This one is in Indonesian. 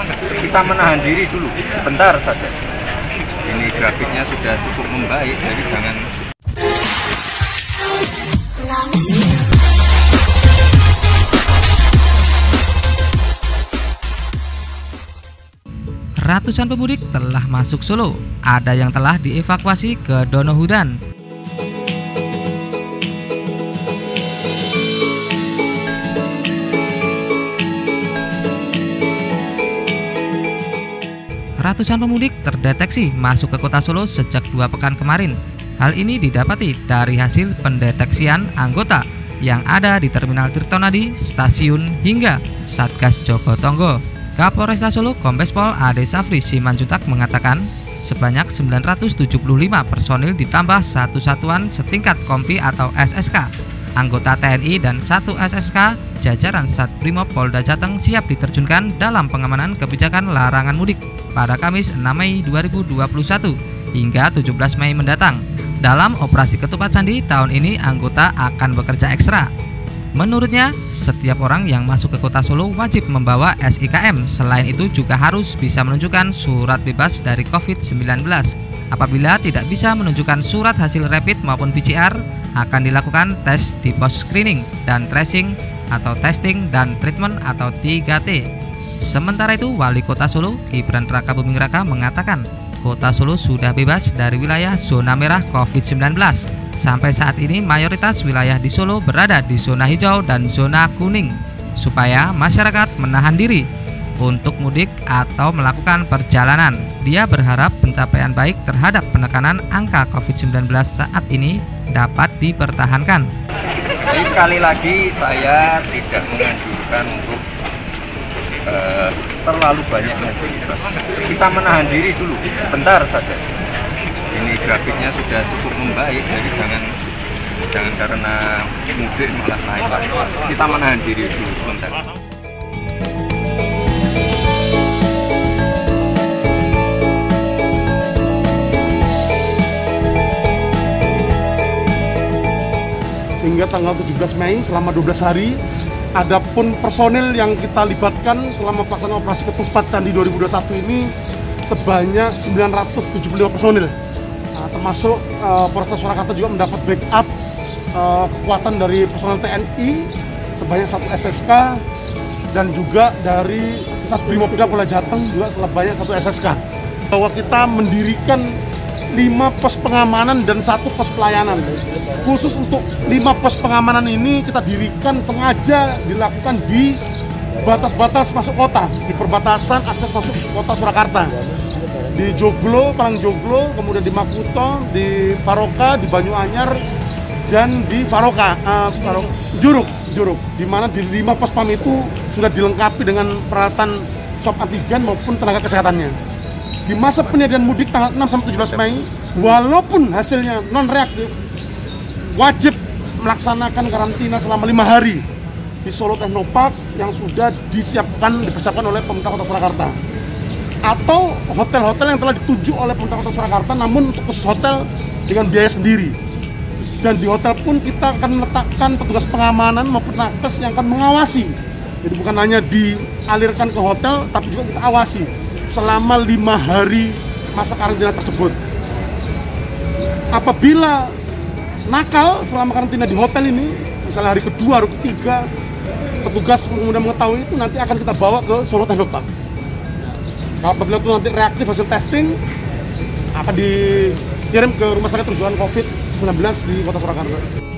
Kita menahan diri dulu sebentar saja. Ini grafiknya sudah cukup membaik, jadi jangan. Ratusan pemudik telah masuk Solo. Ada yang telah dievakuasi ke Donohudan. Ratusan pemudik terdeteksi masuk ke kota Solo sejak 2 pekan kemarin. Hal ini didapati dari hasil pendeteksian anggota yang ada di Terminal Tirtonadi, stasiun hingga Satgas Jogotongo. Kapolresta Solo Kombes Pol Ade Safri Simanjuntak mengatakan sebanyak 975 personil ditambah satu satuan setingkat Kompi atau SSK, anggota TNI dan 1 SSK jajaran Satbrimob Polda Jateng siap diterjunkan dalam pengamanan kebijakan larangan mudik pada Kamis 6 Mei 2021 hingga 17 Mei mendatang. Dalam operasi Ketupat Candi tahun ini anggota akan bekerja ekstra. Menurutnya, setiap orang yang masuk ke kota Solo wajib membawa SIKM. Selain itu juga harus bisa menunjukkan surat bebas dari COVID-19. Apabila tidak bisa menunjukkan surat hasil rapid maupun PCR, akan dilakukan tes di pos screening dan tracing atau testing dan treatment atau 3T. Sementara itu, Wali Kota Solo Gibran Rakabuming Raka mengatakan Kota Solo sudah bebas dari wilayah zona merah COVID-19. Sampai saat ini mayoritas wilayah di Solo berada di zona hijau dan zona kuning, supaya masyarakat menahan diri untuk mudik atau melakukan perjalanan. Dia berharap pencapaian baik terhadap penekanan angka COVID-19 saat ini dapat dipertahankan. Jadi sekali lagi saya tidak menganjurkan untuk terlalu banyak mobilitas. Kita menahan diri dulu sebentar saja. Ini grafiknya sudah cukup membaik, jadi jangan karena mudik malah naik lagi. Kita menahan diri dulu sebentar. Sehingga tanggal 17 Mei selama 12 hari adapun personil yang kita libatkan selama pelaksanaan operasi Ketupat Candi 2021 ini sebanyak 975 personil. Nah, termasuk Polres Surakarta juga mendapat backup kekuatan dari personil TNI sebanyak 1 SSK dan juga dari Satbrimob Polda Jateng juga sebanyak 1 SSK. Bahwa kita mendirikan 5 pos pengamanan dan 1 pos pelayanan. Khusus untuk 5 pos pengamanan ini kita dirikan sengaja dilakukan di batas-batas masuk kota, di perbatasan akses masuk kota Surakarta. Di Joglo, Parangjoglo, kemudian di Makuto, di Paroka, di Banyuanyar, dan di Juruk, di mana di 5 pos pam itu sudah dilengkapi dengan peralatan swab antigen maupun tenaga kesehatannya. Di masa penyediaan mudik tanggal 6 sampai 17 Mei, walaupun hasilnya non-reaktif, wajib melaksanakan karantina selama 5 hari di Solo Technopark yang sudah dipersiapkan oleh pemerintah Kota Surakarta. Atau hotel-hotel yang telah dituju oleh pemerintah Kota Surakarta, namun untuk khusus hotel dengan biaya sendiri. Dan di hotel pun kita akan meletakkan petugas pengamanan maupun nakes yang akan mengawasi. Jadi bukan hanya dialirkan ke hotel, tapi juga kita awasi selama 5 hari masa karantina tersebut. Apabila nakal selama karantina di hotel ini, misalnya hari kedua, hari ketiga, petugas kemudian mengetahui itu nanti akan kita bawa ke Solo Technopark. Apabila itu nanti reaktif hasil testing, akan dikirim ke rumah sakit rujukan COVID-19 di Kota Surakarta.